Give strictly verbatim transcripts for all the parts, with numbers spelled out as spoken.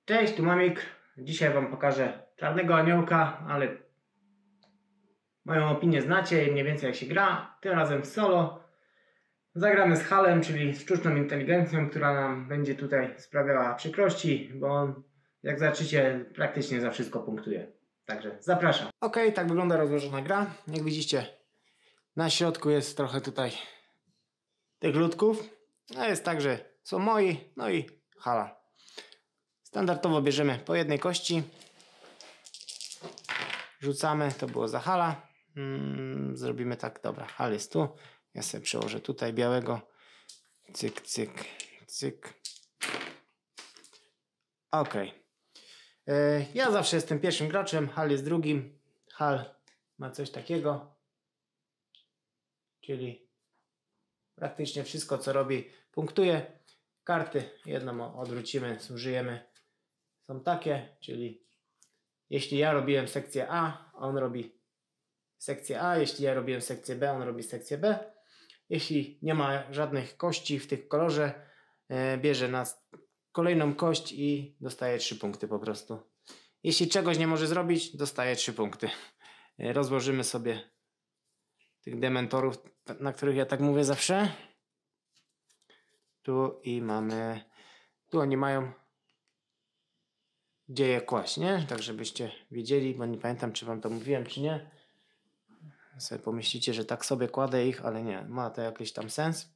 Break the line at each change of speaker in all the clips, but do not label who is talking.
Cześć, tu Mamik. Dzisiaj Wam pokażę Czarnego Aniołka, ale moją opinię znacie i mniej więcej jak się gra. Tym razem w solo. Zagramy z Halem, czyli sztuczną inteligencją, która nam będzie tutaj sprawiała przykrości, bo on, jak zobaczycie, praktycznie za wszystko punktuje. Także zapraszam. Ok, tak wygląda rozłożona gra. Jak widzicie, na środku jest trochę tutaj tych ludków. A jest tak, że są moi, no i Hala. Standardowo bierzemy po jednej kości. Rzucamy, to było za Hala. Hmm, zrobimy tak, dobra, Hal jest tu. Ja sobie przełożę tutaj białego. Cyk, cyk, cyk. Ok. Yy, ja zawsze jestem pierwszym graczem, Hal jest drugim. Hal ma coś takiego. Czyli praktycznie wszystko, co robi, punktuje. Karty, jedną odwrócimy, zużyjemy. Są takie, czyli jeśli ja robiłem sekcję A, on robi sekcję A. Jeśli ja robiłem sekcję B, on robi sekcję B. Jeśli nie ma żadnych kości w tych kolorze, e, bierze nas kolejną kość i dostaje trzy punkty po prostu. Jeśli czegoś nie może zrobić, dostaje trzy punkty. E, rozłożymy sobie tych dementorów, na których ja tak mówię zawsze. Tu i mamy... Tu oni mają gdzie je kłaść, nie? Tak żebyście wiedzieli, bo nie pamiętam, czy wam to mówiłem, czy nie. Sobie pomyślicie, że tak sobie kładę ich, ale nie, ma to jakiś tam sens.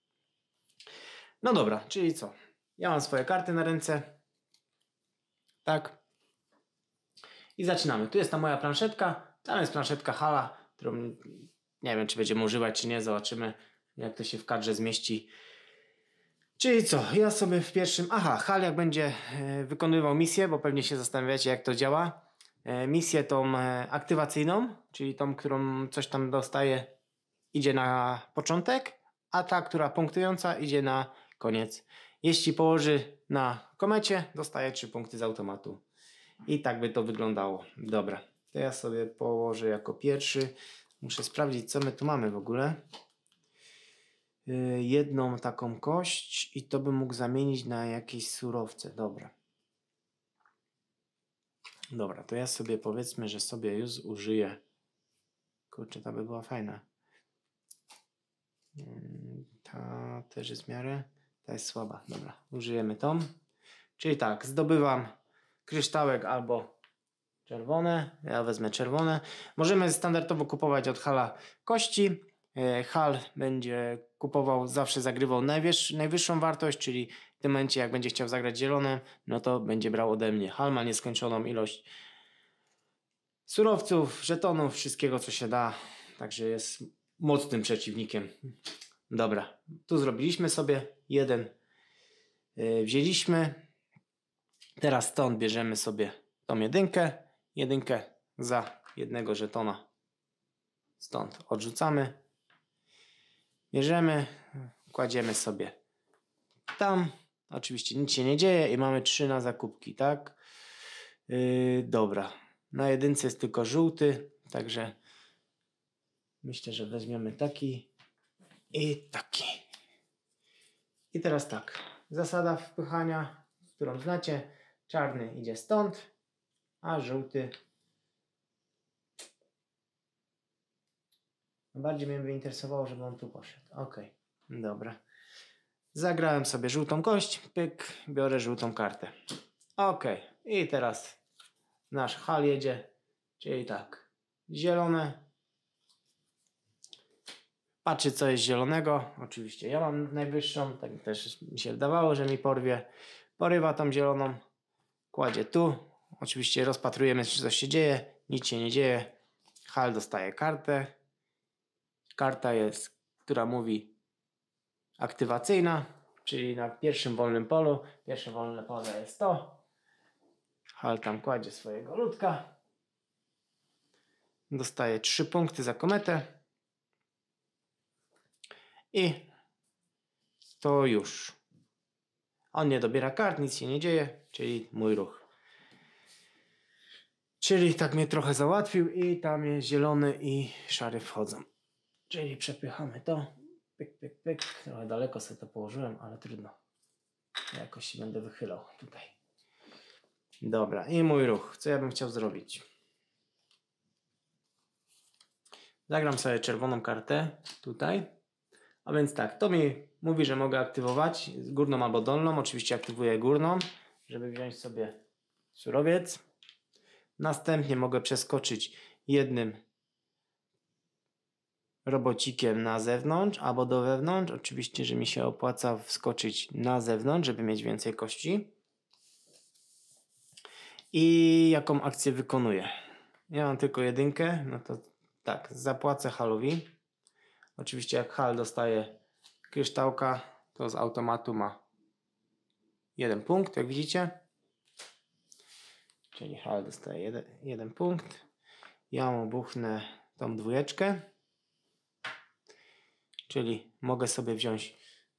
No dobra, czyli co? Ja mam swoje karty na ręce. Tak. I zaczynamy. Tu jest ta moja planszetka. Tam jest planszetka Hala, którą nie wiem, czy będziemy używać, czy nie. Zobaczymy, jak to się w kadrze zmieści. Czyli co? Ja sobie w pierwszym... Aha, Hal jak będzie e, wykonywał misję, bo pewnie się zastanawiacie, jak to działa. E, misję tą e, aktywacyjną, czyli tą, którą coś tam dostaje, idzie na początek, a ta, która punktująca, idzie na koniec. Jeśli położy na komecie, dostaje trzy punkty z automatu. I tak by to wyglądało. Dobra, to ja sobie położę jako pierwszy. Muszę sprawdzić, co my tu mamy w ogóle. Jedną taką kość i to bym mógł zamienić na jakieś surowce. Dobra. Dobra, to ja sobie powiedzmy, że sobie już użyję. Kurczę, ta by była fajna. Ta też jest w miarę. Ta jest słaba. Dobra, użyjemy tą. Czyli tak, zdobywam kryształek albo czerwone. Ja wezmę czerwone. Możemy standardowo kupować od Hala kości. Hal będzie kupował, zawsze zagrywał najwyższ, najwyższą wartość, czyli w tym momencie jak będzie chciał zagrać zielone, no to będzie brał ode mnie. Hal ma nieskończoną ilość surowców, żetonów, wszystkiego co się da, także jest mocnym przeciwnikiem. Dobra, tu zrobiliśmy sobie jeden, yy, wzięliśmy, teraz stąd bierzemy sobie tą jedynkę, jedynkę za jednego żetona, stąd odrzucamy. Bierzemy, kładziemy sobie tam. Oczywiście nic się nie dzieje i mamy trzy na zakupki, tak? Yy, dobra. Na jedynce jest tylko żółty, także myślę, że weźmiemy taki i taki. I teraz tak. Zasada wpychania, którą znacie. Czarny idzie stąd, a żółty... Bardziej mnie by interesowało, żeby on tu poszedł. Ok, dobra. Zagrałem sobie żółtą kość, pyk, biorę żółtą kartę. Ok, i teraz nasz Hal jedzie, czyli tak, zielone. Patrzy, co jest zielonego. Oczywiście ja mam najwyższą, tak też mi się wydawało, że mi porwie. Porywa tą zieloną, kładzie tu. Oczywiście rozpatrujemy, czy coś się dzieje. Nic się nie dzieje. Hal dostaje kartę. Karta jest, która mówi aktywacyjna, czyli na pierwszym wolnym polu. Pierwsze wolne pole jest to. Hal tam kładzie swojego ludka. Dostaje trzy punkty za kometę. I to już. On nie dobiera kart, nic się nie dzieje, czyli mój ruch. Czyli tak mnie trochę załatwił i tam jest zielony i szary wchodzą. Czyli przepychamy to. Pyk, pyk, pyk. Trochę daleko sobie to położyłem, ale trudno. Jakoś się będę wychylał tutaj. Dobra, i mój ruch. Co ja bym chciał zrobić? Zagram sobie czerwoną kartę tutaj. A więc tak, to mi mówi, że mogę aktywować górną albo dolną. Oczywiście aktywuję górną, żeby wziąć sobie surowiec. Następnie mogę przeskoczyć jednym robocikiem na zewnątrz albo do wewnątrz. Oczywiście, że mi się opłaca wskoczyć na zewnątrz, żeby mieć więcej kości. I jaką akcję wykonuję? Ja mam tylko jedynkę, no to tak, zapłacę Halowi. Oczywiście jak Hal dostaje kryształka, to z automatu ma jeden punkt, jak widzicie. Czyli Hal dostaje jeden, jeden punkt. Ja mu buchnę tą dwójeczkę. Czyli mogę sobie wziąć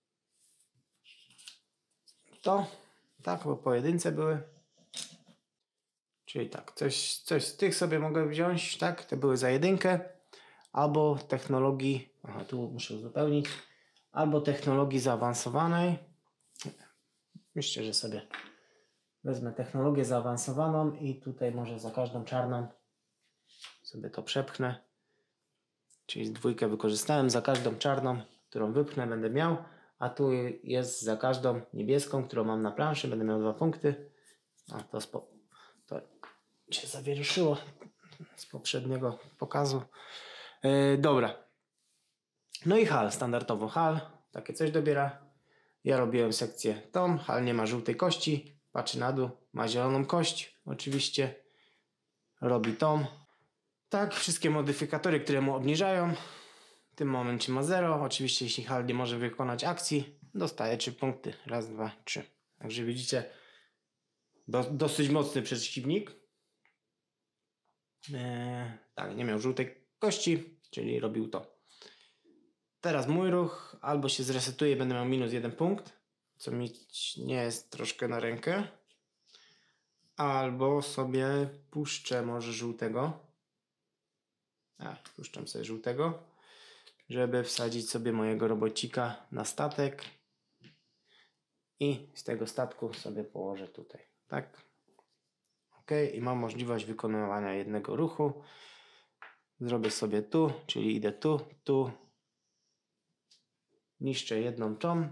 to. Tak, bo pojedynce były. Czyli tak, coś, coś z tych sobie mogę wziąć, tak? Te były za jedynkę. Albo technologii, aha, tu muszę uzupełnić. Albo technologii zaawansowanej. Myślę, że sobie wezmę technologię zaawansowaną i tutaj może za każdą czarną sobie to przepchnę. Czyli dwójkę wykorzystałem, za każdą czarną, którą wypchnę, będę miał. A tu jest za każdą niebieską, którą mam na planszy, będę miał dwa punkty. A to, spo... to się zawieruszyło z poprzedniego pokazu. Yy, dobra. No i Hal, standardowo Hal, takie coś dobiera. Ja robiłem sekcję tą, Hal nie ma żółtej kości, patrzy na dół, ma zieloną kość, oczywiście robi tą. Tak, wszystkie modyfikatory, które mu obniżają, w tym momencie ma zero. Oczywiście jeśli Hal nie może wykonać akcji, dostaje trzy punkty. Raz, dwa, trzy. Także widzicie, do, dosyć mocny przeciwnik. Eee, tak, nie miał żółtej kości, czyli robił to. Teraz mój ruch, albo się zresetuje i będę miał minus jeden punkt, co mi nie jest troszkę na rękę. Albo sobie puszczę może żółtego. A, puszczam sobie żółtego, żeby wsadzić sobie mojego robocika na statek. I z tego statku sobie położę tutaj. Tak. Ok, i mam możliwość wykonywania jednego ruchu. Zrobię sobie tu, czyli idę tu, tu. Niszczę jedną tą.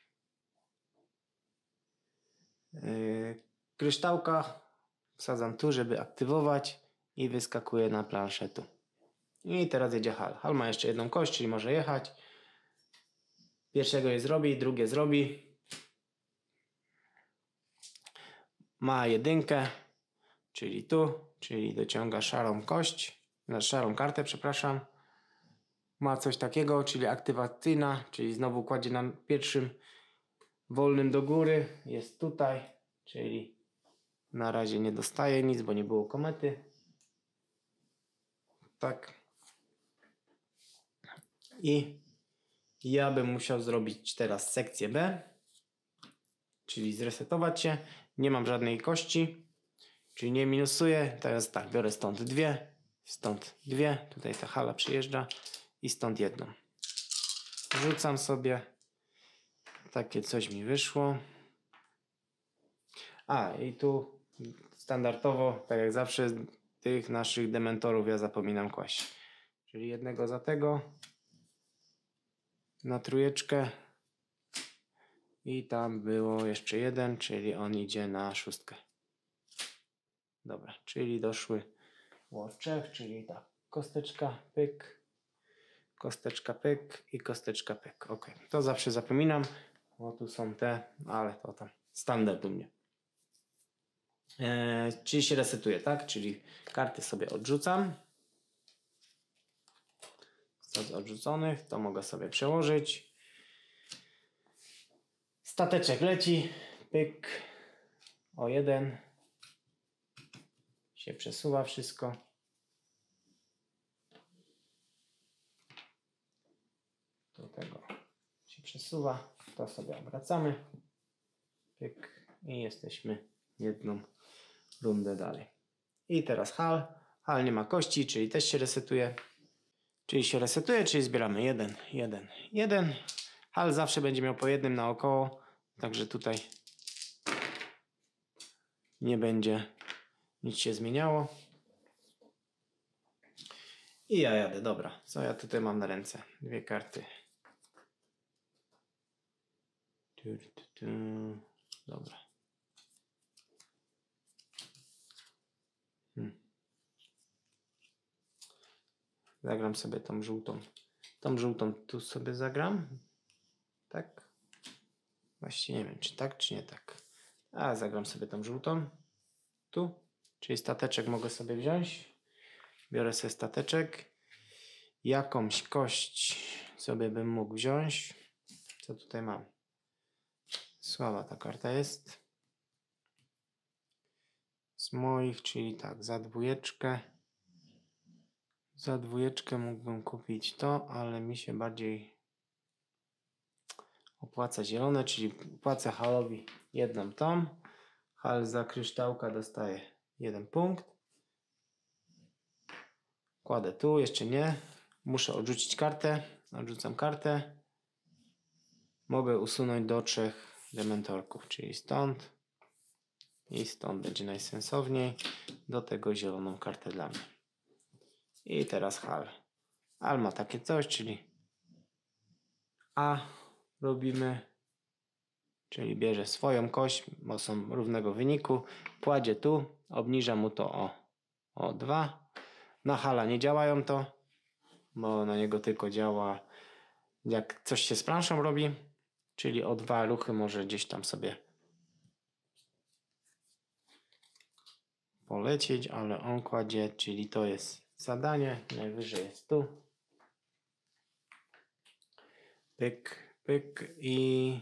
Yy, kryształka wsadzam tu, żeby aktywować i wyskakuję na planszę tu. I teraz jedzie Hal. Hal ma jeszcze jedną kość, czyli może jechać. Pierwszego je zrobi, drugie zrobi. Ma jedynkę, czyli tu, czyli dociąga szarą kość, na szarą kartę, przepraszam. Ma coś takiego, czyli aktywacyjna, czyli znowu kładzie na pierwszym wolnym do góry. Jest tutaj, czyli na razie nie dostaje nic, bo nie było komety. Tak. I ja bym musiał zrobić teraz sekcję B, czyli zresetować się. Nie mam żadnej kości, czyli nie minusuję. Teraz tak, biorę stąd dwie, stąd dwie. Tutaj ta Hala przyjeżdża i stąd jedną. Rzucam sobie. Takie coś mi wyszło. A, i tu standardowo, tak jak zawsze, tych naszych dementorów ja zapominam kłaść. Czyli jednego za tego na trójeczkę i tam było jeszcze jeden, czyli on idzie na szóstkę. Dobra, czyli doszły trzech, czyli tak, kosteczka, pyk, kosteczka, pyk i kosteczka, pyk. Ok, to zawsze zapominam, bo tu są te, ale to tam standard u mnie. Eee, czyli się resetuje, tak? Czyli karty sobie odrzucam. Z odrzuconych to mogę sobie przełożyć. Stateczek leci, pyk, o jeden. Się przesuwa wszystko. Do tego się przesuwa. To sobie obracamy. Pyk i jesteśmy jedną rundę dalej. I teraz Hal. Hal nie ma kości, czyli też się resetuje. Czyli się resetuje, czyli zbieramy jeden, jeden, jeden. Hal zawsze będzie miał po jednym naokoło. Także tutaj nie będzie nic się zmieniało. I ja jadę, dobra. Co ja tutaj mam na ręce? Dwie karty. Tu, tu, tu. Dobra. Hmm. Zagram sobie tą żółtą. Tą żółtą tu sobie zagram. Tak? Właściwie nie wiem, czy tak, czy nie tak. A, zagram sobie tą żółtą. Tu. Czyli stateczek mogę sobie wziąć. Biorę sobie stateczek. Jakąś kość sobie bym mógł wziąć. Co tutaj mam? Słaba ta karta jest. Z moich, czyli tak, za dwójeczkę. Za dwójeczkę mógłbym kupić to, ale mi się bardziej opłaca zielone, czyli płacę Halowi jedną tą. Hal za kryształka dostaje jeden punkt. Kładę tu, jeszcze nie. Muszę odrzucić kartę. Odrzucam kartę. Mogę usunąć do trzech dementorków, czyli stąd i stąd będzie najsensowniej. Do tego zieloną kartę dla mnie. I teraz Hal. Hal ma takie coś, czyli A robimy, czyli bierze swoją kość, bo są równego wyniku, kładzie tu, obniża mu to o, o dwa. Na Hala nie działają to, bo na niego tylko działa jak coś się z planszą robi, czyli o dwa ruchy może gdzieś tam sobie polecieć, ale on kładzie, czyli to jest zadanie, najwyżej jest tu. Pyk, pyk i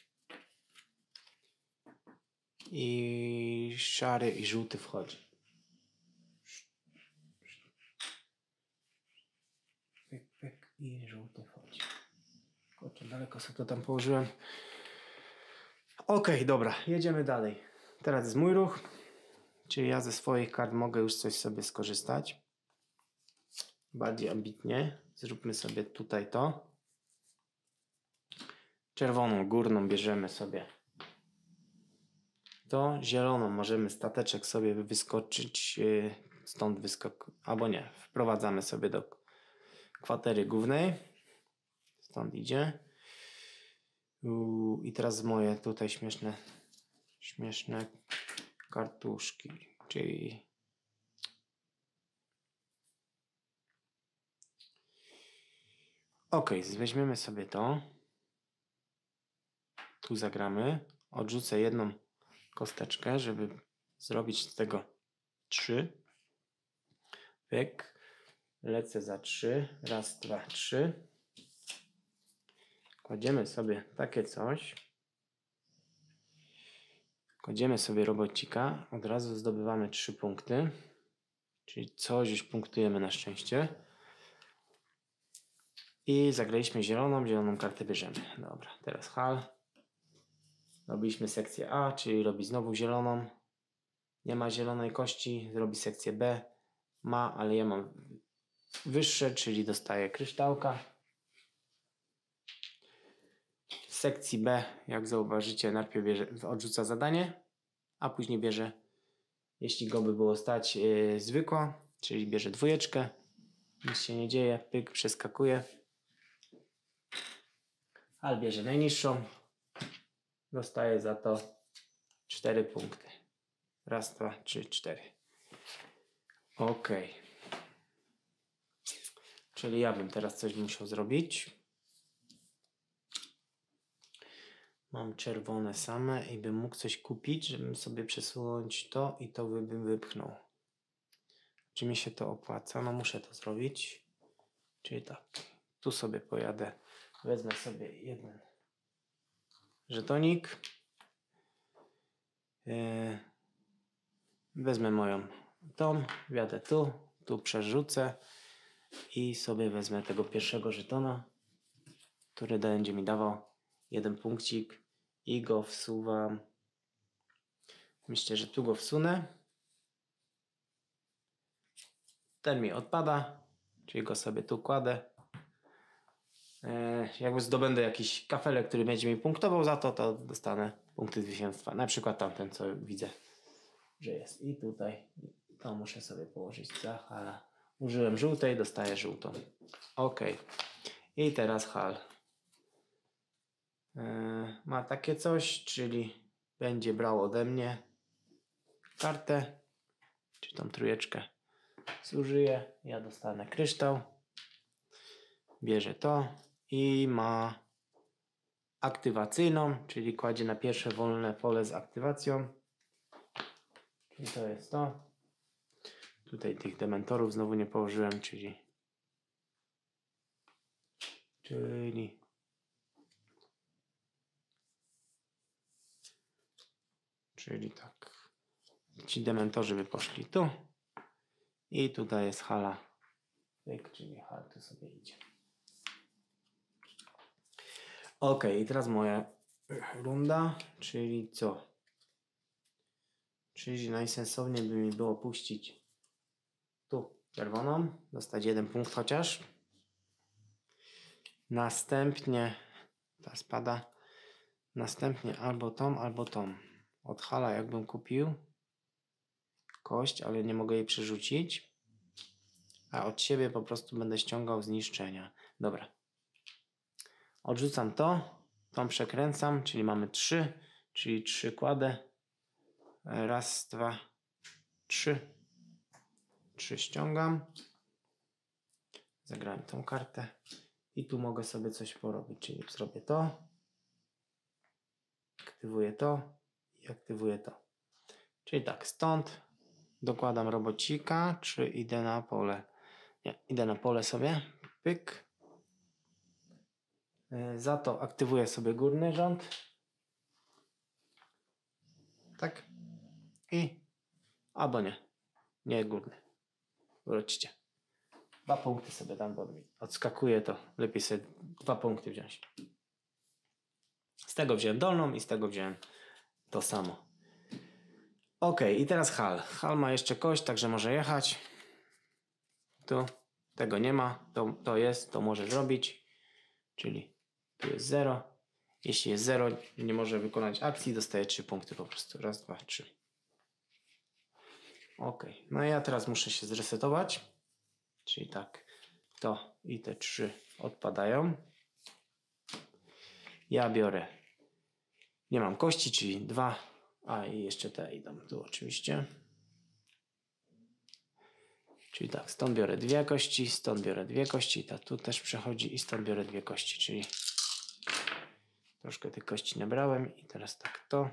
i szary i żółty wchodzi. Pyk, pyk i żółty wchodzi. Kurczę, daleko sobie to tam położyłem. Ok, dobra, jedziemy dalej. Teraz jest mój ruch, czyli ja ze swoich kart mogę już coś sobie skorzystać. Bardziej ambitnie. Zróbmy sobie tutaj to. Czerwoną górną bierzemy sobie to. Zieloną możemy stateczek sobie wyskoczyć. Stąd wyskok... albo nie. Wprowadzamy sobie do kwatery głównej. Stąd idzie. Uu, I teraz moje tutaj śmieszne śmieszne kartuszki. Czyli ok, weźmiemy sobie to. Tu zagramy. Odrzucę jedną kosteczkę, żeby zrobić z tego trzy. Pyk. Lecę za trzy. Raz, dwa, trzy. Kładziemy sobie takie coś. Kładziemy sobie robocika. Od razu zdobywamy trzy punkty. Czyli coś już punktujemy na szczęście. I zagraliśmy zieloną. Zieloną kartę bierzemy. Dobra, teraz Hal. Robiliśmy sekcję A, czyli robi znowu zieloną. Nie ma zielonej kości. Zrobi sekcję B. Ma, ale ja mam wyższe, czyli dostaję kryształka. W sekcji B, jak zauważycie, najpierw bierze, odrzuca zadanie, a później bierze, jeśli go by było stać, yy, zwykła, czyli bierze dwójeczkę. Nic się nie dzieje, pyk, przeskakuje. Ale bierze najniższą. Dostaje za to cztery punkty. Raz, dwa, trzy, cztery. Ok. Czyli ja bym teraz coś musiał zrobić. Mam czerwone same i bym mógł coś kupić, żebym sobie przesunąć to i to bym wypchnął. Czy mi się to opłaca? No muszę to zrobić. Czyli tak. Tu sobie pojadę. Wezmę sobie jeden żetonik. Yy, wezmę moją tą. Wjadę tu. Tu przerzucę. I sobie wezmę tego pierwszego żetona, który będzie mi dawał jeden punkcik. I go wsuwam. Myślę, że tu go wsunę. Ten mi odpada. Czyli go sobie tu kładę. Yy, jakby zdobędę jakiś kafelek, który będzie mi punktował za to, to dostanę punkty zwycięstwa. Na przykład tamten, co widzę. że jest i tutaj. To muszę sobie położyć za hala. Użyłem żółtej, dostaję żółtą. Ok. I teraz hal. Yy, ma takie coś, czyli będzie brał ode mnie kartę, czy tą trójeczkę zużyję. Ja dostanę kryształ. Bierze to i ma aktywacyjną, czyli kładzie na pierwsze wolne pole z aktywacją. I to jest to. Tutaj tych dementorów znowu nie położyłem, czyli czyli czyli tak. Ci dementorzy by poszli tu. I tutaj jest hala. Czyli hal tu sobie idzie. Ok, i teraz moja runda, czyli co? Czyli najsensowniej by mi było puścić tu czerwoną, dostać jeden punkt chociaż. Następnie ta spada. Następnie albo tą, albo tą. Od hala jakbym kupił kość, ale nie mogę jej przerzucić. A od siebie po prostu będę ściągał zniszczenia. Dobra. Odrzucam to. Tą przekręcam, czyli mamy trzy. Czyli trzy kładę. Raz, dwa, trzy. Trzy ściągam. Zagrałem tą kartę. I tu mogę sobie coś porobić. Czyli zrobię to. Aktywuję to. I aktywuję to. Czyli tak, stąd dokładam robocika. Czy idę na pole? Nie, idę na pole sobie. Pyk. Za to aktywuję sobie górny rząd. Tak. I albo nie. Nie górny. Wróćcie. Dwa punkty sobie dam, bo mi odskakuje, to lepiej sobie dwa punkty wziąć. Z tego wziąłem dolną i z tego wziąłem to samo. Ok, i teraz hal. Hal ma jeszcze kość, także może jechać. Tu tego nie ma. To, to jest, to może zrobić. Czyli tu jest zero. Jeśli jest zero, nie może wykonać akcji, dostaje trzy punkty po prostu. Raz, dwa, trzy. Ok, no i ja teraz muszę się zresetować. Czyli tak, to i te trzy odpadają. Ja biorę, nie mam kości, czyli dwa, a i jeszcze te idą tu oczywiście. Czyli tak, stąd biorę dwie kości, stąd biorę dwie kości, ta tu też przechodzi i stąd biorę dwie kości, czyli troszkę tych kości nabrałem i teraz tak, to,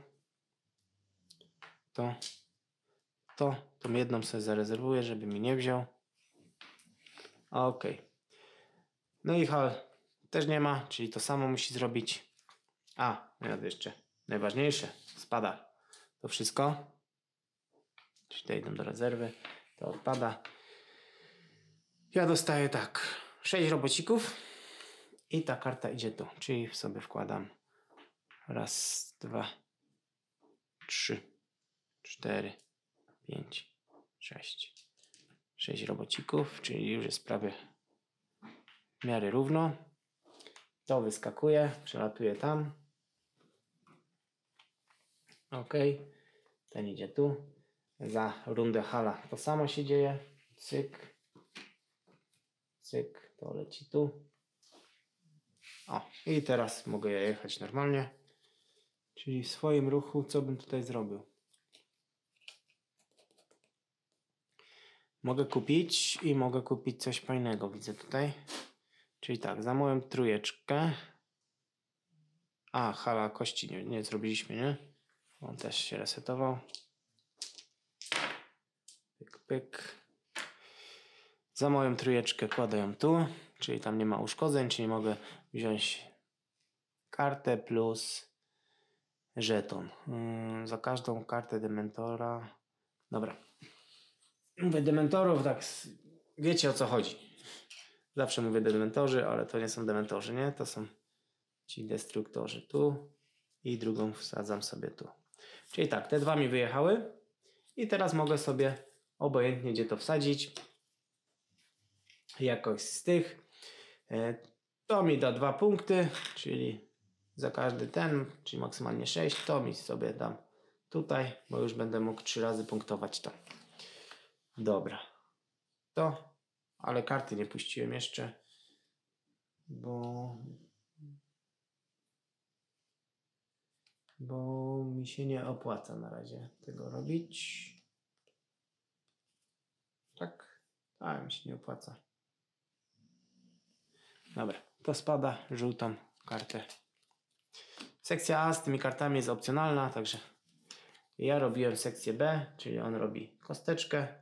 to, to, tą jedną sobie zarezerwuję, żeby mi nie wziął. Ok. No i hal też nie ma, czyli to samo musi zrobić. A, ja jeszcze najważniejsze, spada to wszystko. Czyli te idą do rezerwy, to odpada. Ja dostaję tak, sześć robocików i ta karta idzie tu, czyli sobie wkładam raz, dwa, trzy, cztery, pięć, sześć. sześć robocików, czyli już jest prawie w miarę równo. To wyskakuje, przelatuje tam. Ok, ten idzie tu. Za rundę hala to samo się dzieje. Cyk, cyk, to leci tu. O, i teraz mogę jechać normalnie. Czyli w swoim ruchu, co bym tutaj zrobił? Mogę kupić i mogę kupić coś fajnego, widzę tutaj. Czyli tak, za moją trójeczkę. A, hala kości nie, nie zrobiliśmy, nie? On też się resetował. Pyk, pyk. Za moją trójeczkę kładę ją tu, czyli tam nie ma uszkodzeń, czyli mogę wziąć kartę plus żeton. Hmm, za każdą kartę dementora. Dobra. Mówię dementorów, tak wiecie o co chodzi. Zawsze mówię dementorzy, ale to nie są dementorzy, nie? To są ci destruktorzy tu i drugą wsadzam sobie tu. Czyli tak, te dwa mi wyjechały i teraz mogę sobie obojętnie gdzie to wsadzić. Jakoś z tych. To mi da dwa punkty, czyli za każdy ten, czyli maksymalnie sześć, to mi sobie dam tutaj, bo już będę mógł trzy razy punktować to. Dobra. To, ale karty nie puściłem jeszcze, bo bo mi się nie opłaca na razie tego robić. Tak? A, mi się nie opłaca. Dobra, to spada żółtą kartę. Sekcja A z tymi kartami jest opcjonalna, także ja robiłem sekcję B, czyli on robi kosteczkę.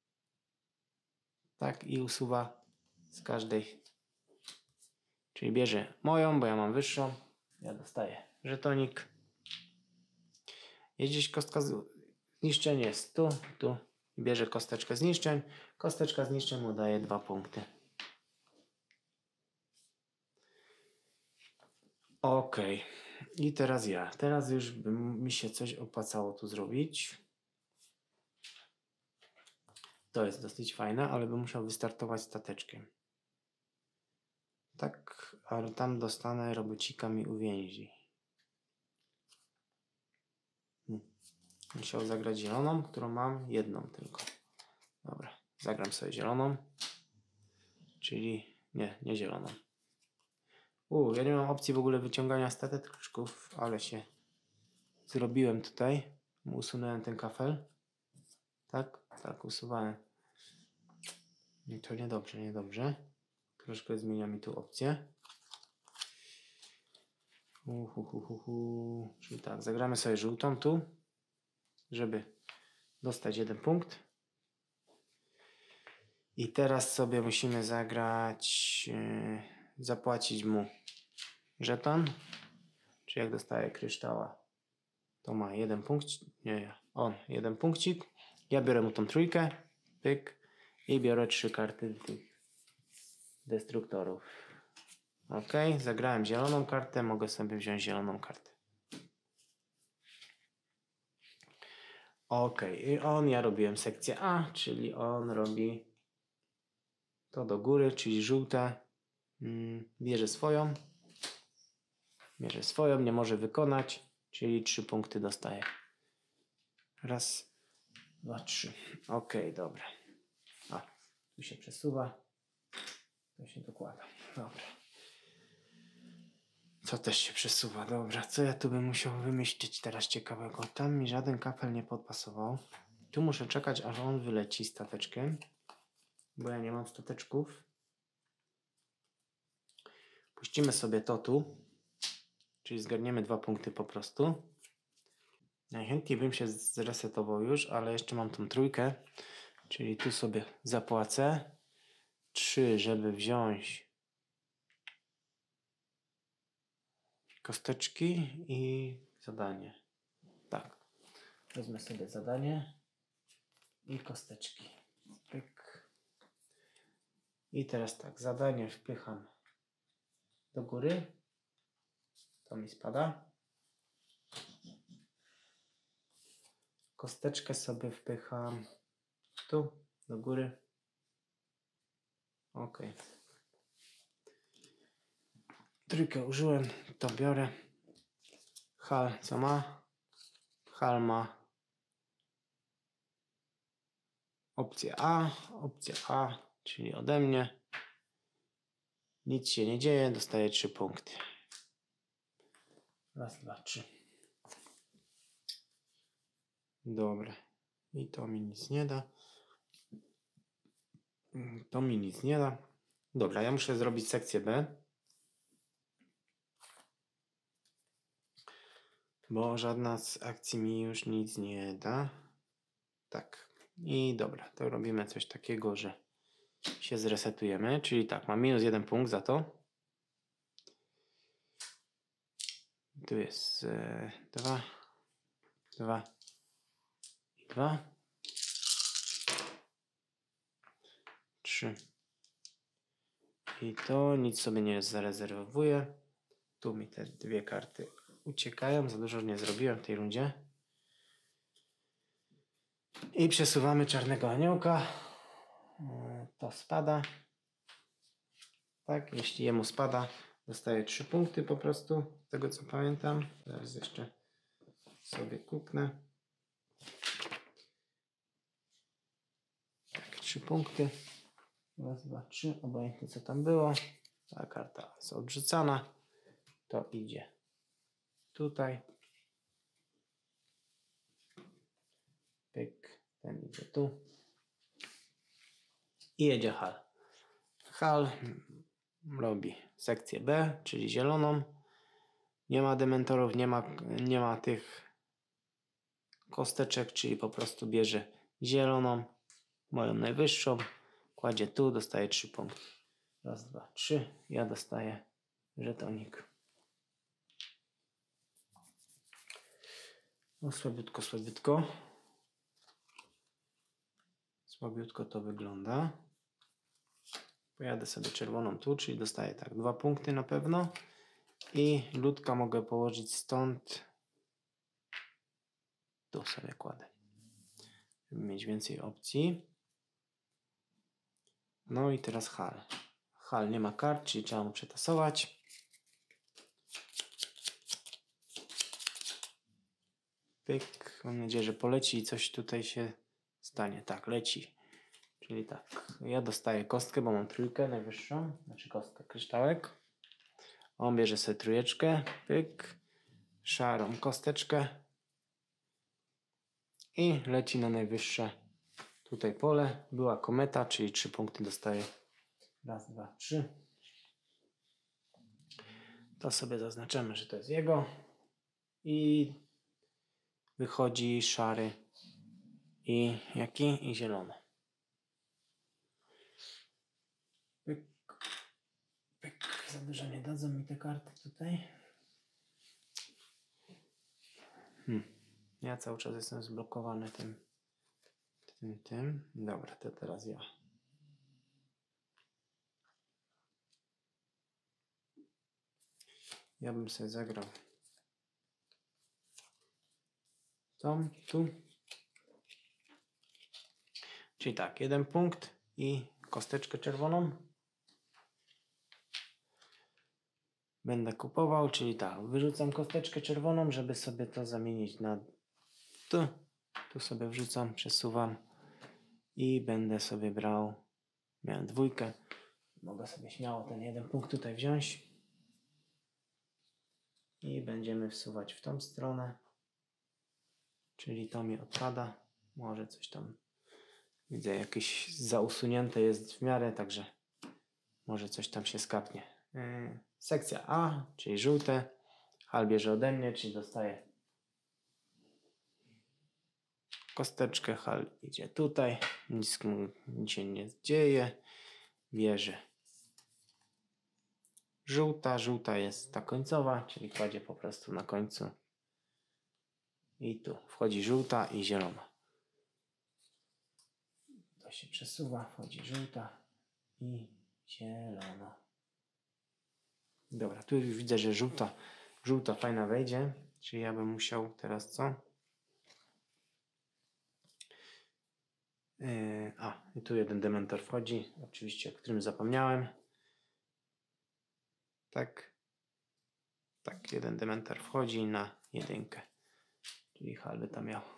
Tak, i usuwa z każdej. Czyli bierze moją, bo ja mam wyższą. Ja dostaję żetonik. Jest gdzieś kostka zniszczeń, jest tu, tu. Bierze kosteczkę zniszczeń. Kosteczka zniszczeń mu daje dwa punkty. Ok. I teraz ja. Teraz już by mi się coś opłacało tu zrobić. To jest dosyć fajne, ale bym musiał wystartować stateczkiem. Tak, ale tam dostanę robocika mi uwięzi. Musiał zagrać zieloną, którą mam jedną tylko. Dobra, zagram sobie zieloną. Czyli nie, nie zieloną. U, ja nie mam opcji w ogóle wyciągania stateczków, ale się zrobiłem tutaj. Usunąłem ten kafel. Tak, tak, usuwałem. I to niedobrze, niedobrze. Troszkę zmienia mi tu opcję. Uhuhuhuhu. Czyli tak, zagramy sobie żółtą tu, żeby dostać jeden punkt. I teraz sobie musimy zagrać, yy, zapłacić mu żeton. Czyli jak dostaje kryształa, to ma jeden punkt. Nie, on, jeden punkcik. Ja biorę mu tą trójkę, pyk, i biorę trzy karty tych destruktorów. Ok, zagrałem zieloną kartę, mogę sobie wziąć zieloną kartę. Ok, i on, ja robiłem sekcję A, czyli on robi to do góry, czyli żółte. Mm, bierze swoją. Bierze swoją, nie może wykonać, czyli trzy punkty dostaje. Raz, dwa, trzy. Ok, dobra. A, tu się przesuwa. To się dokłada. Dobra. Co też się przesuwa. Dobra, co ja tu bym musiał wymyślić teraz ciekawego? Tam mi żaden kapel nie podpasował. Tu muszę czekać, aż on wyleci stateczkiem, bo ja nie mam stateczków. Puścimy sobie to tu, czyli zgarniemy dwa punkty po prostu. Najchętniej bym się zresetował już, ale jeszcze mam tą trójkę, czyli tu sobie zapłacę. Trzy, żeby wziąć kosteczki i zadanie. Tak. Wezmę sobie zadanie i kosteczki. Pyk. I teraz tak, zadanie wpycham do góry. To mi spada. Kosteczkę sobie wpycham tu, do góry. Ok. Trójkę użyłem, to biorę. Hal co ma? Hal ma opcję A, opcja A, czyli ode mnie. Nic się nie dzieje, dostaję trzy punkty. Raz, dwa, trzy. Dobra. I to mi nic nie da. To mi nic nie da. Dobra, ja muszę zrobić sekcję B. Bo żadna z akcji mi już nic nie da. Tak. I dobra, to robimy coś takiego, że się zresetujemy. Czyli tak, mam minus jeden punkt za to. Tu jest e, dwa, dwa i dwa. trzy. I to nic sobie nie zarezerwuję. Tu mi te dwie karty uciekają. Za dużo nie zrobiłem w tej rundzie. I przesuwamy czarnego aniołka. To spada. Tak, jeśli jemu spada, dostaje trzy punkty po prostu. Z tego co pamiętam. Teraz jeszcze sobie kuknę. trzy punkty. Raz, dwa, trzy. Obojętnie co tam było. Ta karta jest odrzucana. To idzie tutaj. Pyk. Ten idzie tu. I jedzie Hal. Hal robi sekcję B, czyli zieloną. Nie ma dementorów, nie ma, nie ma tych kosteczek, czyli po prostu bierze zieloną, moją najwyższą, kładzie tu, dostaje trzy punkty. Raz, dwa, trzy. Ja dostaję żetonik. No słabiutko, słabiutko. Słabiutko to wygląda. Pojadę sobie czerwoną tu, czyli dostaję tak dwa punkty na pewno. I ludka mogę położyć stąd. Tu sobie kładę. Żeby mieć więcej opcji. No i teraz Hal. Hal nie ma kart, czyli trzeba mu przetasować. Pyk. Mam nadzieję, że poleci i coś tutaj się stanie. Tak, leci. Czyli tak, ja dostaję kostkę, bo mam trójkę najwyższą. Znaczy kostkę, kryształek. On bierze sobie trójeczkę. Pyk. Szarą kosteczkę. I leci na najwyższe tutaj pole. Była kometa, czyli trzy punkty dostaje. Raz, dwa, trzy. To sobie zaznaczymy, że to jest jego. I wychodzi szary i jaki? I zielony. Pyk, pyk. Za dużo nie dadzą mi te karty tutaj. Hmm. Ja cały czas jestem zblokowany tym, tym, tym. Dobra, to teraz ja. Ja bym sobie zagrał tą, tu. Czyli tak, jeden punkt i kosteczkę czerwoną. Będę kupował, czyli tak, wyrzucam kosteczkę czerwoną, żeby sobie to zamienić na tu. Tu sobie wrzucam, przesuwam i będę sobie brał, miałem dwójkę, mogę sobie śmiało ten jeden punkt tutaj wziąć i będziemy wsuwać w tą stronę, czyli to mi odpada, może coś tam widzę, jakieś zausunięte jest w miarę, także może coś tam się skapnie. Yy, sekcja A, czyli żółte, Hal bierze ode mnie, czyli dostaje kosteczkę, Hal idzie tutaj, nic mu się nie dzieje, bierze żółta, żółta jest ta końcowa, czyli kładzie po prostu na końcu i tu wchodzi żółta i zielona. To się przesuwa, wchodzi żółta i zielona. Dobra, tu już widzę, że żółta, żółta fajna wejdzie, czyli ja bym musiał teraz co? Yy, a, i tu jeden dementor wchodzi, oczywiście, o którym zapomniałem. Tak. Tak, jeden dementor wchodzi na jedynkę. Czyli Hal by tam miał.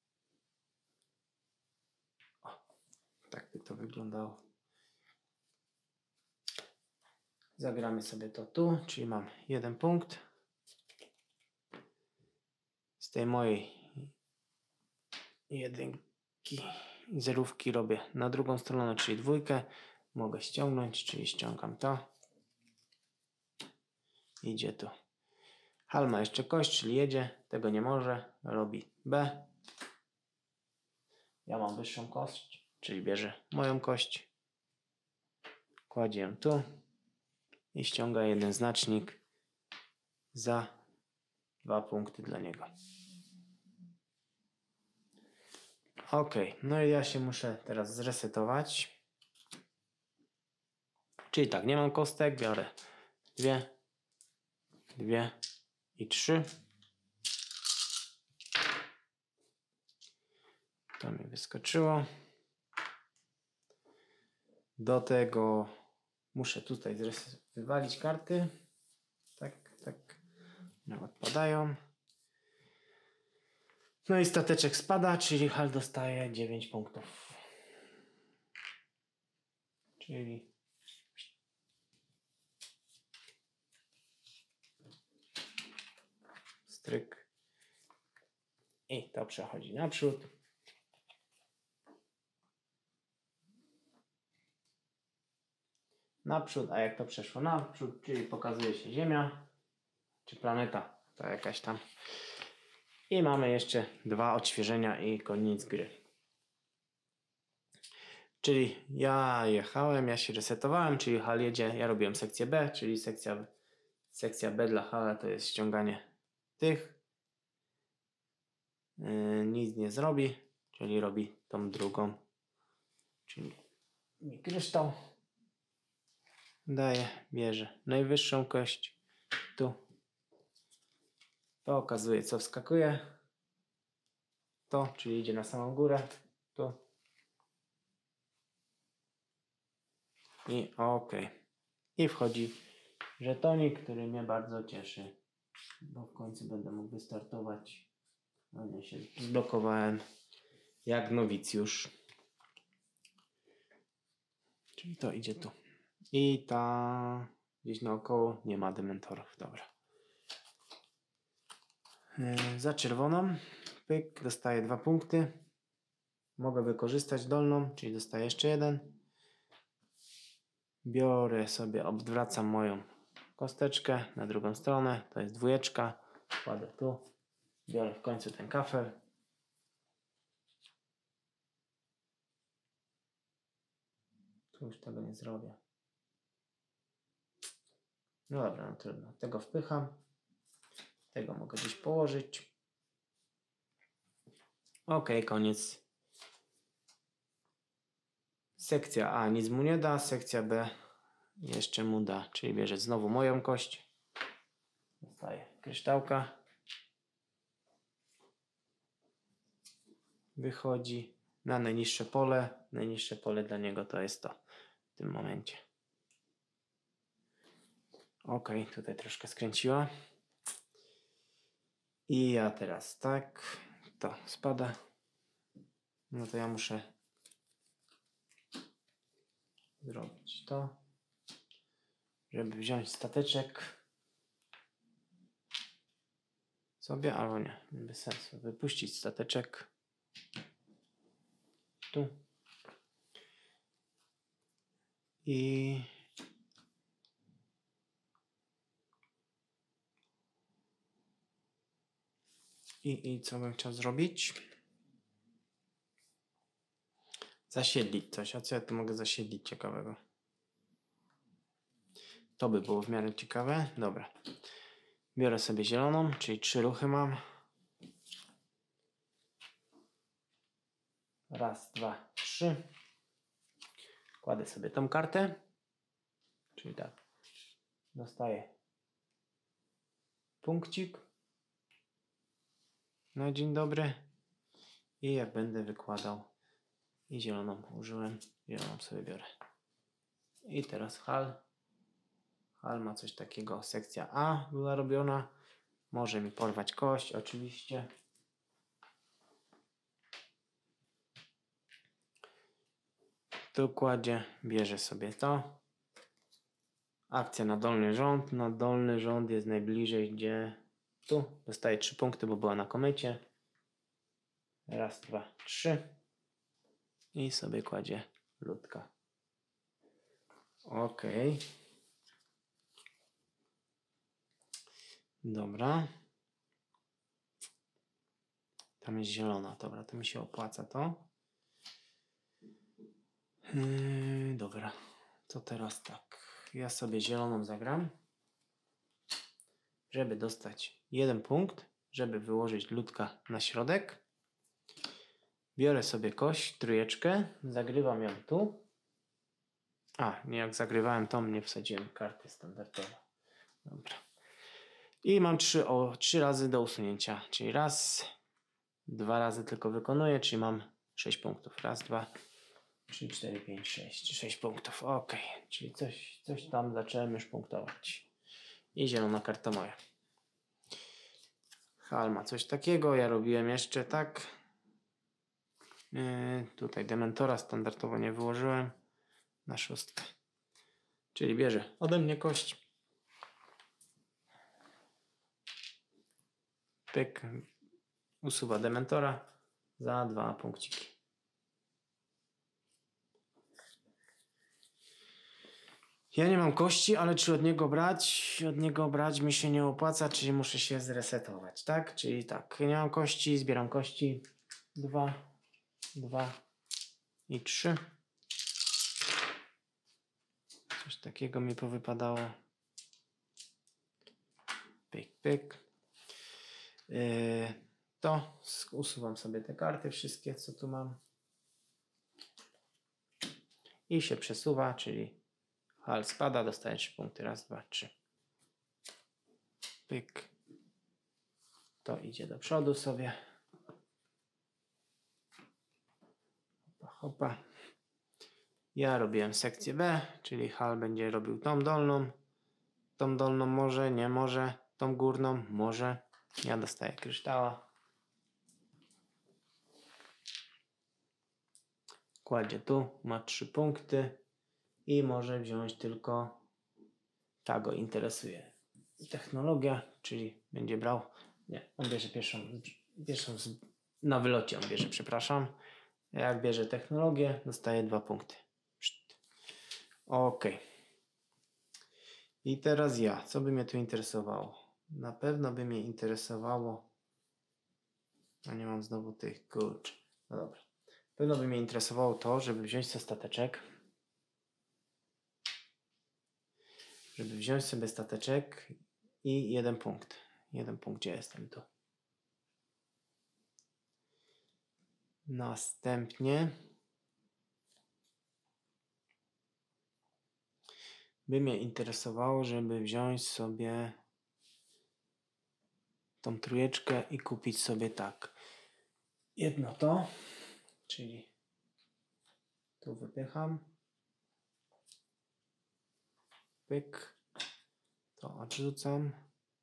O, tak by to wyglądało. Zagramy sobie to tu, czyli mam jeden punkt. Z tej mojej jedynki i zerówki robię na drugą stronę, czyli dwójkę. Mogę ściągnąć, czyli ściągam to. Idzie tu. Hal ma jeszcze kość, czyli jedzie. Tego nie może. Robi B. Ja mam wyższą kość, czyli bierze moją kość. Kładzie ją tu. I ściąga jeden znacznik za dwa punkty dla niego. Ok, no i ja się muszę teraz zresetować. Czyli tak, nie mam kostek, biorę dwie, dwie i trzy. To mi wyskoczyło. Do tego muszę tutaj wywalić karty. Tak, tak. No, odpadają. No i stateczek spada, czyli Hal dostaje dziewięć punktów. czyli stryk i to przechodzi naprzód. Naprzód, a jak to przeszło naprzód, czyli pokazuje się Ziemia, czy planeta, to jakaś tam. I mamy jeszcze dwa odświeżenia i koniec gry. Czyli ja jechałem, ja się resetowałem, czyli Hal jedzie, ja robiłem sekcję B, czyli sekcja, sekcja B dla Hala to jest ściąganie tych. Yy, nic nie zrobi, czyli robi tą drugą, czyli mi kryształ daje, bierze najwyższą kość tu. To okazuje, co wskakuje. To, czyli idzie na samą górę. Tu. I ok. I wchodzi żetonik, który mnie bardzo cieszy. Bo w końcu będę mógł wystartować. No nie, się zblokowałem jak nowicjusz. Czyli to idzie tu. I ta gdzieś naokoło nie ma dementorów. Dobra. Yy, za czerwoną. Pyk, dostaję dwa punkty. Mogę wykorzystać dolną, czyli dostaję jeszcze jeden. Biorę sobie, odwracam moją kosteczkę na drugą stronę. To jest dwójeczka. Kładę tu. Biorę w końcu ten kafel. Tu już tego nie zrobię. No dobra, no trudno. Tego wpycham. Tego mogę gdzieś położyć. Ok, koniec. Sekcja A nic mu nie da. Sekcja B jeszcze mu da. Czyli bierze znowu moją kość. Dostaję kryształka. Wychodzi na najniższe pole. Najniższe pole dla niego to jest to w tym momencie. Ok, tutaj troszkę skręciła. I ja teraz tak, to spada. No to ja muszę zrobić to, żeby wziąć stateczek sobie, albo nie, bez sensu. Wypuścić stateczek tu i i, i co bym chciał zrobić? Zasiedlić coś. A co ja tu mogę zasiedlić ciekawego? To by było w miarę ciekawe. Dobra. Biorę sobie zieloną, czyli trzy ruchy mam. Raz, dwa, trzy. Kładę sobie tą kartę. Czyli tak. Dostaję punkcik. No dzień dobry. I jak będę wykładał i zieloną użyłem, zieloną sobie biorę. I teraz Hal. Hal ma coś takiego. Sekcja A była robiona. Może mi porwać kość, oczywiście. Tu kładzie, bierze sobie to. Akcja na dolny rząd. Na dolny rząd jest najbliżej, gdzie tu. Dostaje trzy punkty, bo była na komecie. Raz, dwa, trzy. I sobie kładzie ludka. Ok. Dobra. Tam jest zielona. Dobra, to mi się opłaca to. Yy, dobra. To teraz tak. Ja sobie zieloną zagram. Żeby dostać jeden punkt. Żeby wyłożyć ludka na środek. Biorę sobie kość, trójeczkę. Zagrywam ją tu. A, nie, jak zagrywałem tą, nie wsadziłem karty standardowe. Dobra. I mam trzy, o, trzy razy do usunięcia. Czyli raz, dwa razy tylko wykonuję, czyli mam sześć punktów. Raz, dwa, trzy, cztery, pięć, sześć. sześć punktów. Ok. Czyli coś, coś tam zacząłem już punktować. I zielona karta moja. Hal ma coś takiego. Ja robiłem jeszcze tak. Yy, tutaj Dementora standardowo nie wyłożyłem. na szóstkę. Czyli bierze ode mnie kość. Pyk. Usuwa dementora za dwa punkciki. Ja nie mam kości, ale czy od niego brać? Od niego brać mi się nie opłaca, czyli muszę się zresetować, tak? Czyli tak, nie mam kości, zbieram kości. Dwa, dwa i trzy. Coś takiego mi powypadało. Pyk, pyk. Yy, to usuwam sobie te karty wszystkie, co tu mam. I się przesuwa, czyli hal spada, dostaje trzy punkty. Raz, dwa, trzy. Pyk. To idzie do przodu sobie. Hopa, hopa. Ja robiłem sekcję B, czyli hal będzie robił tą dolną. Tą dolną może, nie może. Tą górną może. Ja dostaję kryształa. Kładzie tu, ma trzy punkty i może wziąć tylko, ta go interesuje, technologia, czyli będzie brał, nie, on bierze pierwszą, pierwszą z, na wylocie on bierze, przepraszam. Jak bierze technologię, dostaje dwa punkty. Ok. I teraz ja, co by mnie tu interesowało? Na pewno by mnie interesowało, a nie mam znowu tych, kurczę, no dobra. Na pewno by mnie interesowało to, żeby wziąć sobie stateczek. Żeby wziąć sobie stateczek i jeden punkt. Jeden punkt, gdzie jestem tu. Następnie by mnie interesowało, żeby wziąć sobie tą trójeczkę i kupić sobie tak. Jedno to, czyli tu wypycham. Pyk. To odrzucam.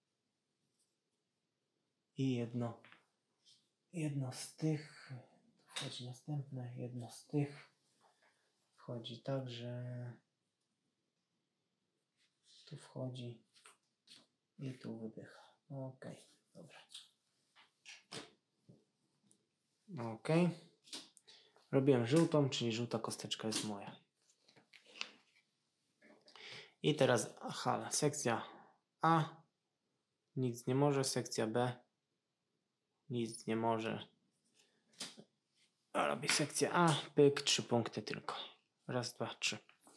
I jedno, jedno z tych, wchodzi następne, jedno z tych wchodzi tak, że tu wchodzi i tu wypycha. Ok, dobra. Ok. Robiłem żółtą, czyli żółta kosteczka jest moja. I teraz aha, sekcja A nic nie może, sekcja B nic nie może. Robię sekcję A, pyk, trzy punkty tylko. Raz, dwa, trzy.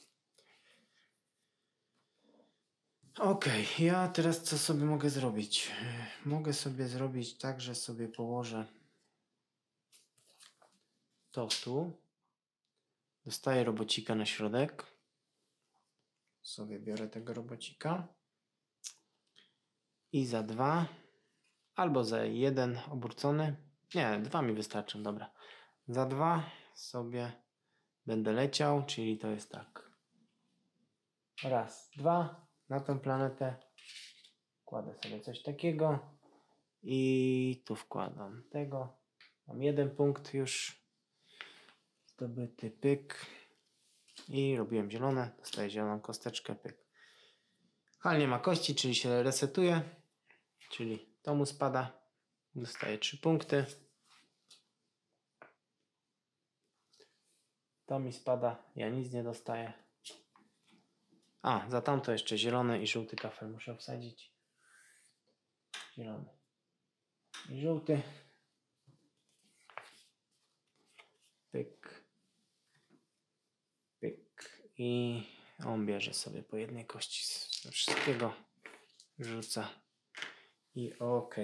Ok, ja teraz co sobie mogę zrobić? Mogę sobie zrobić tak, że sobie położę to tu. Dostaję robocika na środek. Sobie biorę tego robocika. I za dwa, albo za jeden obrócony. Nie, dwa mi wystarczą, dobra. Za dwa sobie będę leciał, czyli to jest tak. Raz, dwa, na tą planetę. Kładę sobie coś takiego. I tu wkładam tego. Mam jeden punkt już zdobyty, pyk. I robiłem zielone, dostaję zieloną kosteczkę, pyk. Hal nie ma kości, czyli się resetuje. Czyli to mu spada. Dostaję trzy punkty. To mi spada, ja nic nie dostaję. A, za tamto jeszcze zielony i żółty kafel muszę wsadzić. Zielony i żółty. Pyk. Pyk. I on bierze sobie po jednej kości ze wszystkiego. Rzuca. I ok.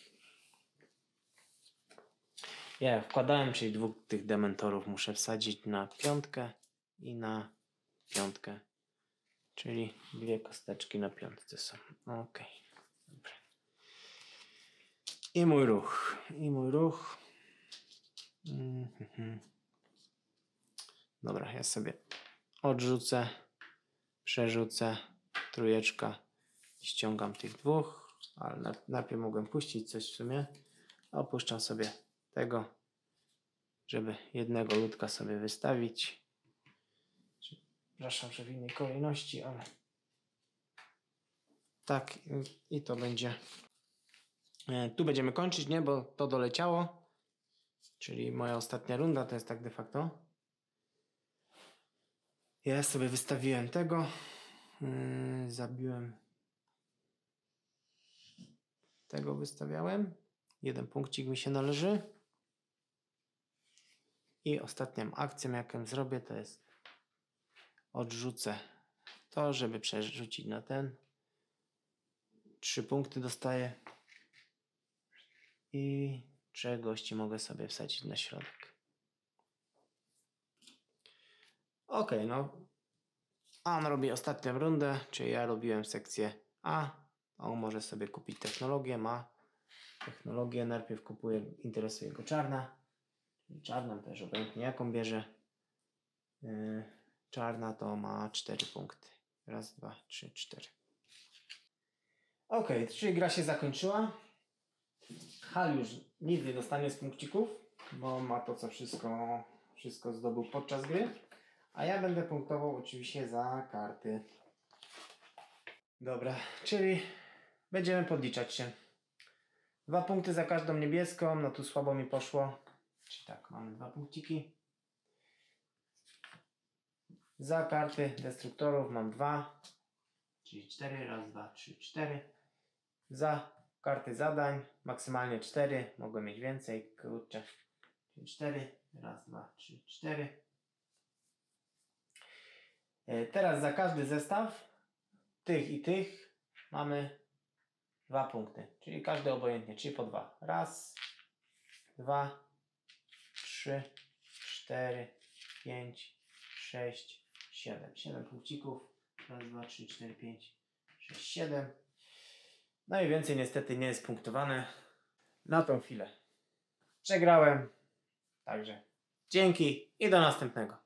Ja wkładałem, czyli dwóch tych dementorów muszę wsadzić na piątkę i na piątkę. Czyli dwie kosteczki na piątce są. Ok. Dobra. I mój ruch. I mój ruch. Mm-hmm. Dobra, ja sobie odrzucę, przerzucę, trójeczka, ściągam tych dwóch, ale najpierw mogłem puścić coś w sumie. Opuszczam sobie tego, żeby jednego ludka sobie wystawić. Przepraszam, że w innej kolejności, ale tak i to będzie. Tu będziemy kończyć, nie? Bo to doleciało. Czyli moja ostatnia runda to jest tak de facto. Ja sobie wystawiłem tego. Yy, zabiłem. Tego wystawiałem. Jeden punkcik mi się należy. I ostatnią akcją, jaką zrobię, to jest odrzucę to, żeby przerzucić na ten. Trzy punkty dostaję. I trzech gości mogę sobie wsadzić na środek. Ok, no. A on robi ostatnią rundę, czyli ja robiłem sekcję A. On może sobie kupić technologię, ma technologię. Najpierw kupuje, interesuje go czarna. Czarną też obojętnie jaką bierze. Yy, czarna to ma cztery punkty. Raz, dwa, trzy, cztery. Ok, czyli gra się zakończyła. Hal już nic nie dostanie z punkcików, bo ma to co wszystko, wszystko zdobył podczas gry. A ja będę punktował oczywiście za karty. Dobra, czyli będziemy podliczać się. Dwa punkty za każdą niebieską, no tu słabo mi poszło. Czyli tak, mamy dwa punkciki. Za karty destruktorów mam dwa, czyli cztery, raz, dwa, trzy, cztery. Za karty zadań maksymalnie cztery, mogę mieć więcej, kurczę, czyli cztery, raz, dwa, trzy, cztery. Teraz za każdy zestaw tych i tych mamy dwa punkty, czyli każdy obojętnie, czyli po dwa. Raz, dwa, trzy, cztery, pięć, sześć, siedem. siedem punkcików. Raz, dwa, trzy, cztery, pięć, sześć, siedem. No i więcej niestety nie jest punktowane na tą chwilę. Przegrałem. Także dzięki i do następnego.